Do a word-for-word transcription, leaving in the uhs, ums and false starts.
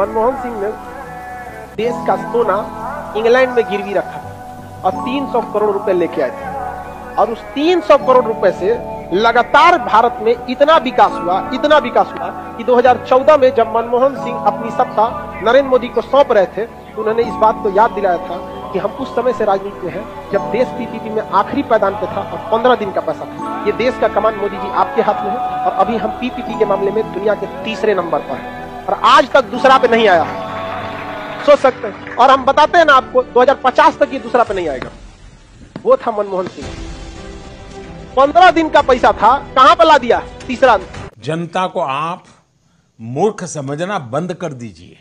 मनमोहन सिंह ने देश का सोना इंग्लैंड में गिरवी रखा था और तीन सौ करोड़ रुपए लेके आए थे और उस तीन सौ करोड़ रुपए से लगातार भारत में इतना विकास हुआ इतना विकास हुआ कि दो हज़ार चौदह में जब मनमोहन सिंह अपनी सत्ता नरेंद्र मोदी को सौंप रहे थे तो उन्होंने इस बात को याद दिलाया था कि हम उस समय से राजनीति में हैं जब देश पीपीपी में आखिरी पैदान पे था और पंद्रह दिन का पैसा था। ये देश का कमान मोदी जी आपके हाथ में है और अभी हम पीपीपी के मामले में दुनिया के तीसरे नंबर पर हैं और आज तक दूसरा पे नहीं आया है। सोच सकते हैं और हम बताते हैं ना आपको दो हज़ार पचास तक ये दूसरा पे नहीं आएगा। वो था मनमोहन सिंह, पंद्रह दिन का पैसा था, कहां पर ला दिया तीसरा। जनता को आप मूर्ख समझना बंद कर दीजिए।